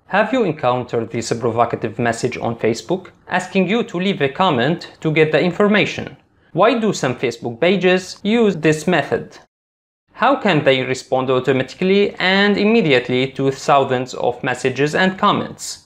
Have you encountered this provocative message on Facebook asking you to leave a comment to get the information? Why do some Facebook pages use this method? How can they respond automatically and immediately to thousands of messages and comments?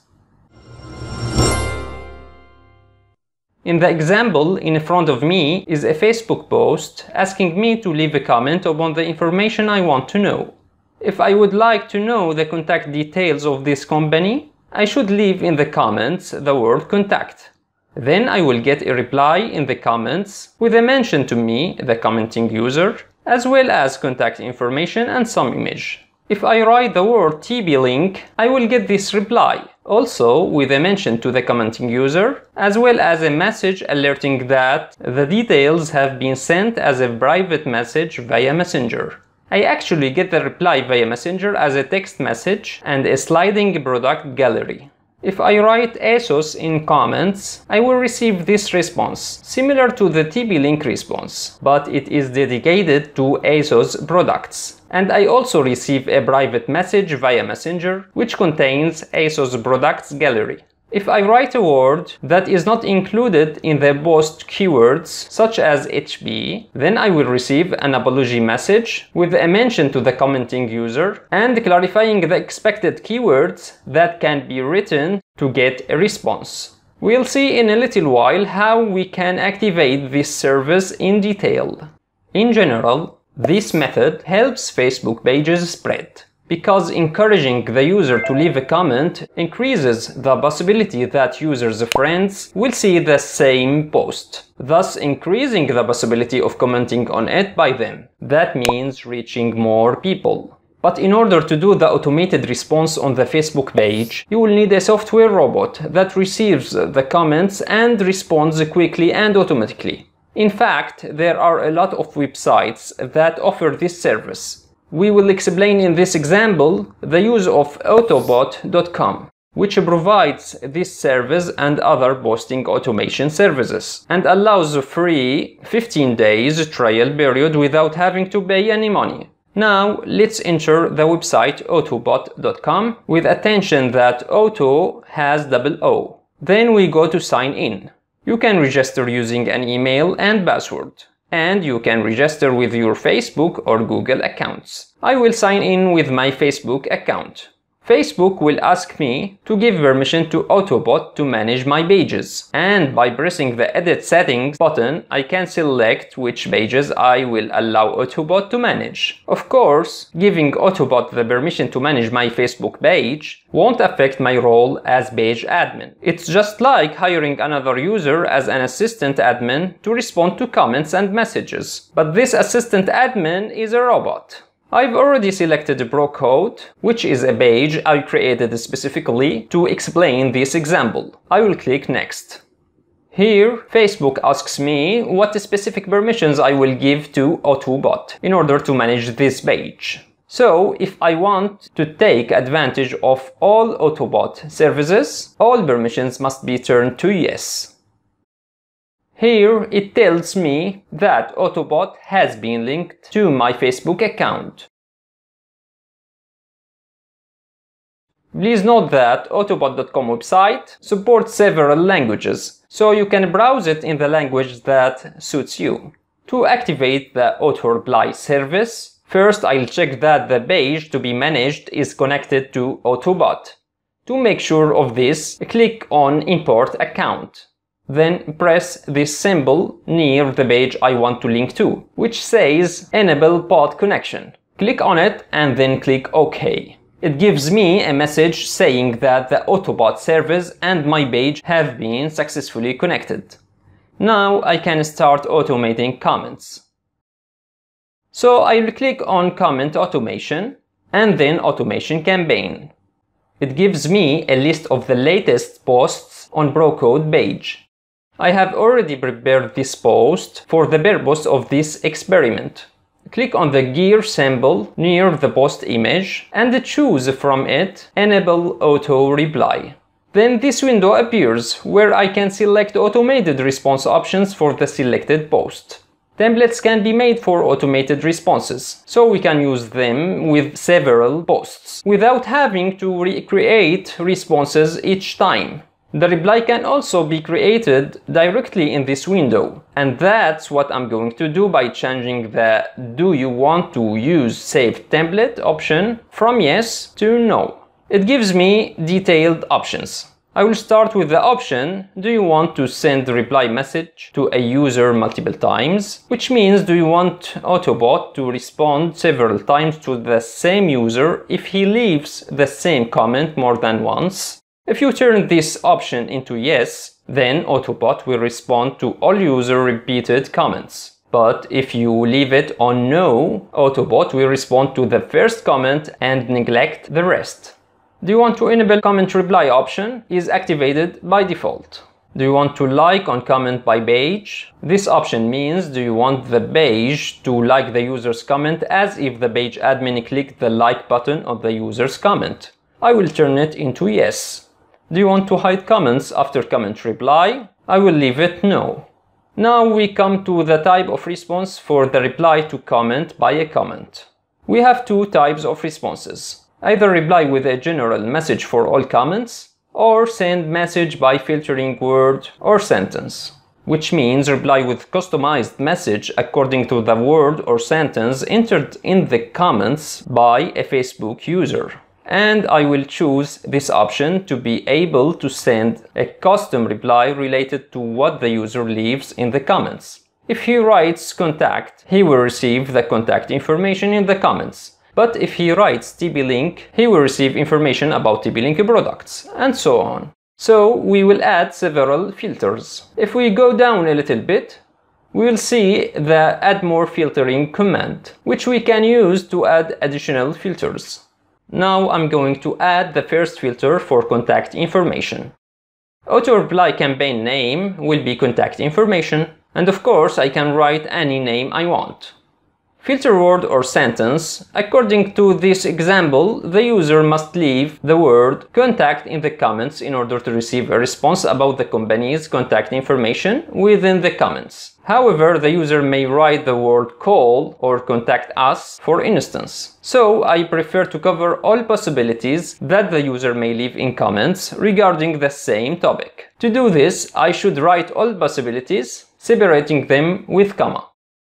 In the example in front of me is a Facebook post asking me to leave a comment upon the information I want to know. If I would like to know the contact details of this company, I should leave in the comments the word contact. Then I will get a reply in the comments with a mention to me, the commenting user, as well as contact information and some image. If I write the word TP-Link, I will get this reply, also with a mention to the commenting user, as well as a message alerting that the details have been sent as a private message via Messenger. I actually get the reply via Messenger as a text message and a sliding product gallery. If I write ASOS in comments, I will receive this response, similar to the TP-Link response, but it is dedicated to ASOS products. And I also receive a private message via Messenger, which contains ASOS products gallery. If I write a word that is not included in the post keywords, such as HP, then I will receive an apology message with a mention to the commenting user and clarifying the expected keywords that can be written to get a response. We'll see in a little while how we can activate this service in detail. In general, this method helps Facebook pages spread, because encouraging the user to leave a comment increases the possibility that users' friends will see the same post, thus increasing the possibility of commenting on it by them. That means reaching more people. But in order to do the automated response on the Facebook page, you will need a software robot that receives the comments and responds quickly and automatically. In fact, there are a lot of websites that offer this service. We will explain in this example the use of Autobot.com, which provides this service and other posting automation services, and allows a free 15 days trial period without having to pay any money. Now, let's enter the website Autobot.com with attention that Auto has double O. Then we go to sign in. You can register using an email and password, and you can register with your Facebook or Google accounts. I will sign in with my Facebook account. Facebook will ask me to give permission to Autobot to manage my pages, and by pressing the Edit Settings button, I can select which pages I will allow Autobot to manage. Of course, giving Autobot the permission to manage my Facebook page won't affect my role as page admin. It's just like hiring another user as an assistant admin to respond to comments and messages. But this assistant admin is a robot. I've already selected Pro Code, which is a page I created specifically to explain this example. I will click Next. Here, Facebook asks me what specific permissions I will give to Autobot in order to manage this page. So, if I want to take advantage of all Autobot services, all permissions must be turned to Yes. Here it tells me that Autobot has been linked to my Facebook account. Please note that Autobot.com website supports several languages, so you can browse it in the language that suits you. To activate the auto-reply service, first I'll check that the page to be managed is connected to Autobot. To make sure of this, click on Import Account. Then press this symbol near the page I want to link to, which says Enable Pod Connection. Click on it and then click OK. It gives me a message saying that the Autobot service and my page have been successfully connected. Now I can start automating comments. So I will click on Comment Automation and then Automation Campaign. It gives me a list of the latest posts on ProCode page. I have already prepared this post for the purpose of this experiment. Click on the gear symbol near the post image and choose from it Enable Auto Reply. Then this window appears where I can select automated response options for the selected post. Templates can be made for automated responses, so we can use them with several posts, without having to recreate responses each time. The reply can also be created directly in this window, and that's what I'm going to do by changing the "Do you want to use saved template" option from yes to no. It gives me detailed options. I will start with the option, do you want to send the reply message to a user multiple times? Which means, do you want Autobot to respond several times to the same user if he leaves the same comment more than once? If you turn this option into yes, then Autobot will respond to all user repeated comments. But if you leave it on no, Autobot will respond to the first comment and neglect the rest. Do you want to enable comment reply option is activated by default. Do you want to like on comment by page? This option means, do you want the page to like the user's comment as if the page admin clicked the like button on the user's comment? I will turn it into yes. Do you want to hide comments after comment reply? I will leave it no. Now we come to the type of response for the reply to comment by a comment. We have two types of responses. Either reply with a general message for all comments, or send message by filtering word or sentence, which means reply with customized message according to the word or sentence entered in the comments by a Facebook user. And I will choose this option to be able to send a custom reply related to what the user leaves in the comments. If he writes contact, he will receive the contact information in the comments. But if he writes TP-Link, he will receive information about TP-Link products, and so on. So we will add several filters. If we go down a little bit, we will see the add more filtering command, which we can use to add additional filters. Now I'm going to add the first filter for contact information. Auto-reply campaign name will be contact information, and of course I can write any name I want. Filter word or sentence. According to this example, the user must leave the word contact in the comments in order to receive a response about the company's contact information within the comments. However, the user may write the word call or contact us, for instance. So I prefer to cover all possibilities that the user may leave in comments regarding the same topic. To do this, I should write all possibilities, separating them with comma.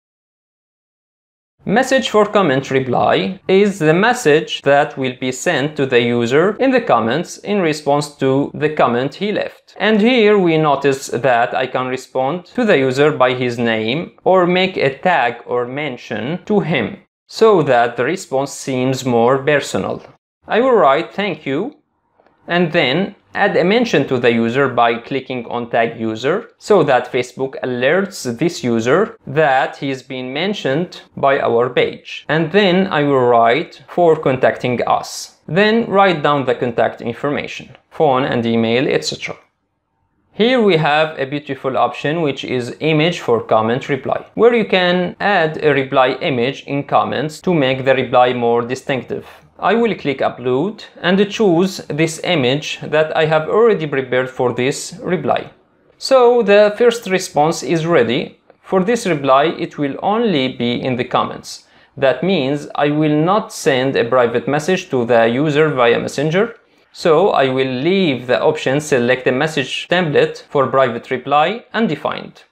Message for comment reply is the message that will be sent to the user in the comments in response to the comment he left. And here we notice that I can respond to the user by his name or make a tag or mention to him, so that the response seems more personal. I will write thank you and then add a mention to the user by clicking on tag user, so that Facebook alerts this user that he is being mentioned by our page. And then I will write for contacting us. Then write down the contact information, phone and email, etc. Here we have a beautiful option which is image for comment reply, where you can add a reply image in comments to make the reply more distinctive. I will click upload and choose this image that I have already prepared for this reply. So the first response is ready. For this reply, it will only be in the comments. That means I will not send a private message to the user via Messenger. So I will leave the option select a message template for private reply undefined.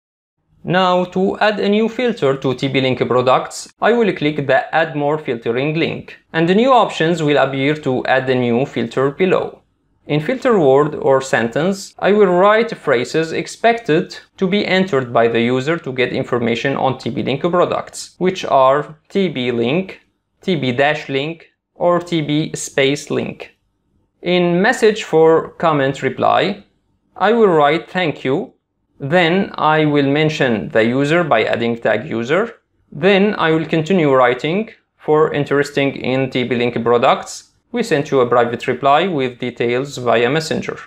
Now to add a new filter to TP-Link products, I will click the add more filtering link, and the new options will appear to add a new filter below. In filter word or sentence, I will write phrases expected to be entered by the user to get information on TP-Link products, which are TP-Link, TP-Link, or TP-Link. In message for comment reply, I will write thank you. Then I will mention the user by adding tag user. Then I will continue writing for interested in TP-Link products. We sent you a private reply with details via Messenger.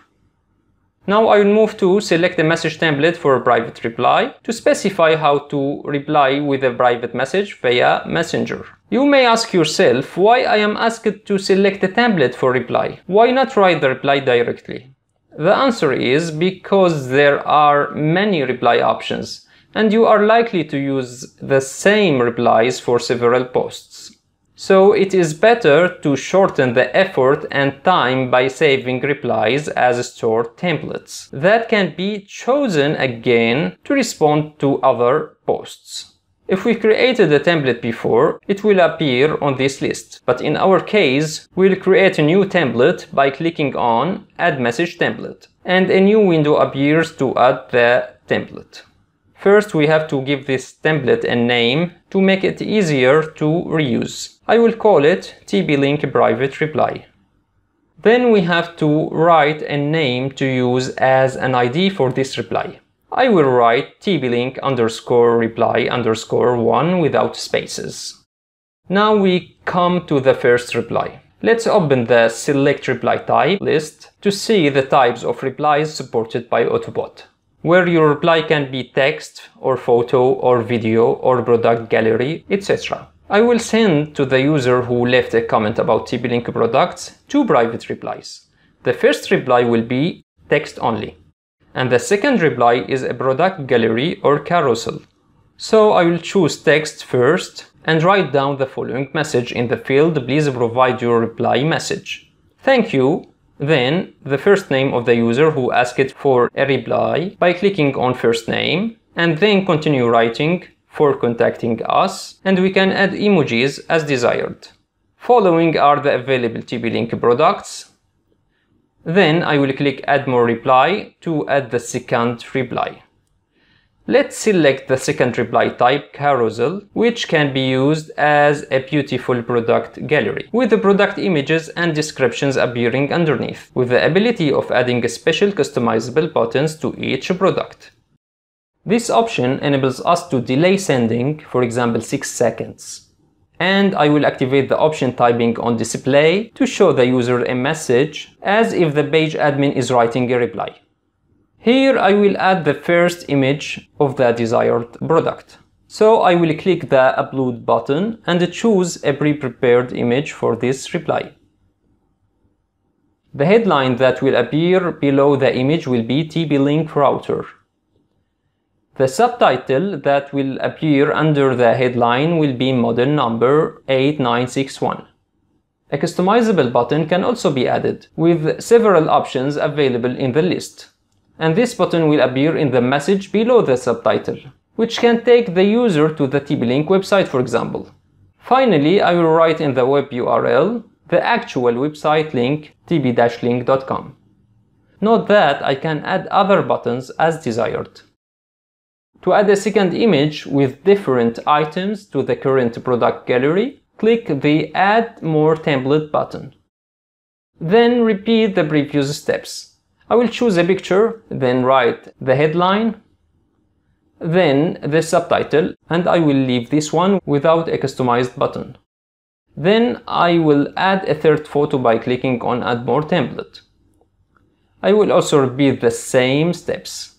Now I will move to select a message template for a private reply to specify how to reply with a private message via Messenger. You may ask yourself why I am asked to select a template for reply. Why not write the reply directly? The answer is because there are many reply options and you are likely to use the same replies for several posts. So it is better to shorten the effort and time by saving replies as stored templates that can be chosen again to respond to other posts. If we created a template before, it will appear on this list. But in our case, we'll create a new template by clicking on Add Message Template, and a new window appears to add the template. First, we have to give this template a name to make it easier to reuse. I will call it TP-Link Private Reply. Then we have to write a name to use as an ID for this reply. I will write TP-Link_reply_1 without spaces. Now we come to the first reply. Let's open the Select Reply Type list to see the types of replies supported by Autobot, where your reply can be text or photo or video or product gallery, etc. I will send to the user who left a comment about TP-Link products 2 private replies. The first reply will be text only, and the second reply is a product gallery or carousel. So I will choose text first and write down the following message in the field "Please provide your reply message. Thank you." Then the first name of the user who asked for a reply by clicking on first name, and then continue writing "for contacting us," and we can add emojis as desired. Following are the available TP-Link products. Then I will click Add More Reply to add the second reply. Let's select the second reply type, carousel, which can be used as a beautiful product gallery, with the product images and descriptions appearing underneath, with the ability of adding special customizable buttons to each product. This option enables us to delay sending, for example 6 seconds. And I will activate the option typing on display to show the user a message as if the page admin is writing a reply. Here I will add the first image of the desired product. So I will click the upload button and choose a pre-prepared image for this reply. The headline that will appear below the image will be TP-Link router. The subtitle that will appear under the headline will be model number 8961. A customizable button can also be added, with several options available in the list. And this button will appear in the message below the subtitle, which can take the user to the TP-Link website, for example. Finally, I will write in the web URL the actual website link, tp-link.com. Note that I can add other buttons as desired. To add a second image with different items to the current product gallery, click the Add More Template button. Then repeat the previous steps. I will choose a picture, then write the headline, then the subtitle, and I will leave this one without a customized button. Then I will add a third photo by clicking on Add More Template. I will also repeat the same steps.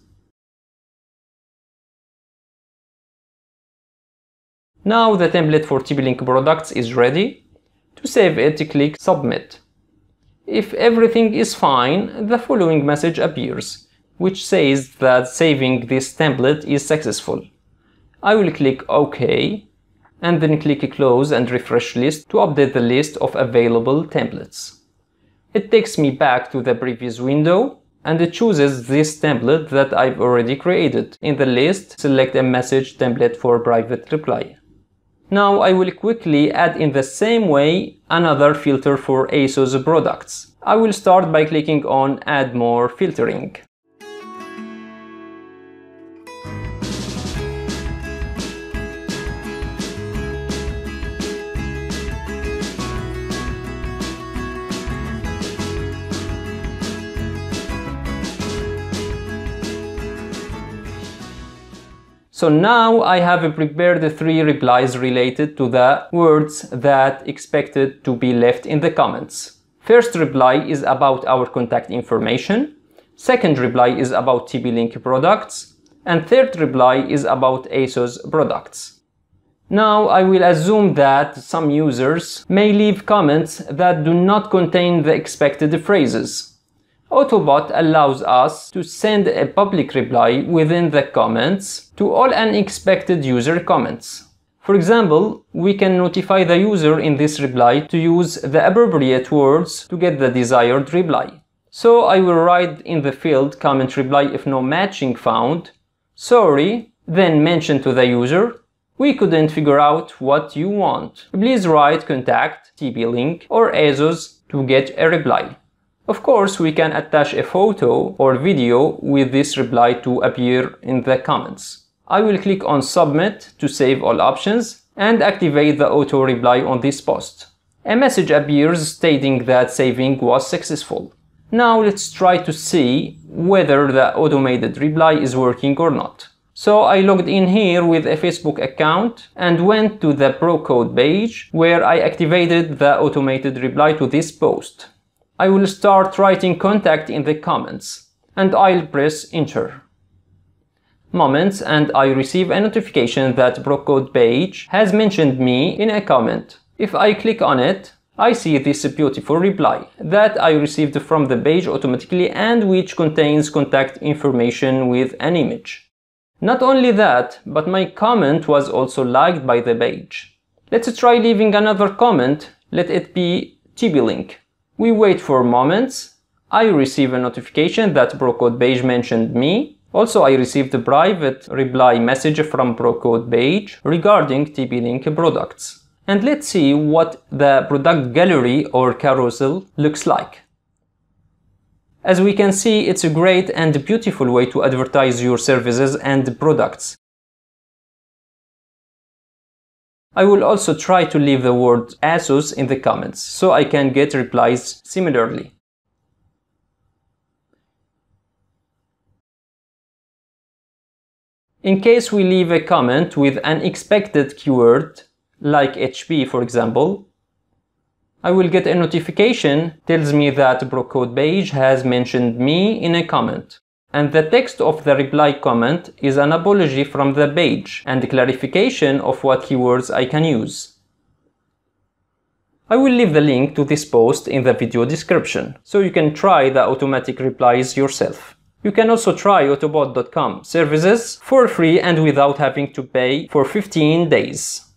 Now the template for TP-Link products is ready. To save it, click Submit. If everything is fine, the following message appears, which says that saving this template is successful. I will click OK, and then click Close and Refresh List to update the list of available templates. It takes me back to the previous window, and it chooses this template that I've already created. In the list, select a message template for private reply. Now I will quickly add in the same way another filter for ASOS products. I will start by clicking on Add More Filtering. So now I have prepared 3 replies related to the words that expected to be left in the comments. First reply is about our contact information, second reply is about TP-Link products, and third reply is about ASOS products. Now I will assume that some users may leave comments that do not contain the expected phrases. Autobot allows us to send a public reply within the comments to all unexpected user comments. For example, we can notify the user in this reply to use the appropriate words to get the desired reply. So I will write in the field comment reply if no matching found, sorry, then mention to the user, we couldn't figure out what you want. Please write contact, TP-Link or ASUS to get a reply. Of course, we can attach a photo or video with this reply to appear in the comments. I will click on Submit to save all options and activate the auto reply on this post. A message appears stating that saving was successful. Now let's try to see whether the automated reply is working or not. So I logged in here with a Facebook account and went to the Procode page where I activated the automated reply to this post. I will start writing contact in the comments and I'll press enter. Moments and I receive a notification that Procode page has mentioned me in a comment. If I click on it, I see this beautiful reply that I received from the page automatically and which contains contact information with an image. Not only that, but my comment was also liked by the page. Let's try leaving another comment, let it be TP-Link. We wait for moments. I receive a notification that Procode page mentioned me. Also, I received a private reply message from Procode page regarding TP-Link products. And let's see what the product gallery or carousel looks like. As we can see, it's a great and beautiful way to advertise your services and products. I will also try to leave the word ASUS in the comments, so I can get replies similarly. In case we leave a comment with an unexpected keyword, like HP for example, I will get a notification tells me that Procode page has mentioned me in a comment. And the text of the reply comment is an apology from the page and clarification of what keywords I can use. I will leave the link to this post in the video description, so you can try the automatic replies yourself. You can also try Autobot.com services for free and without having to pay for 15 days.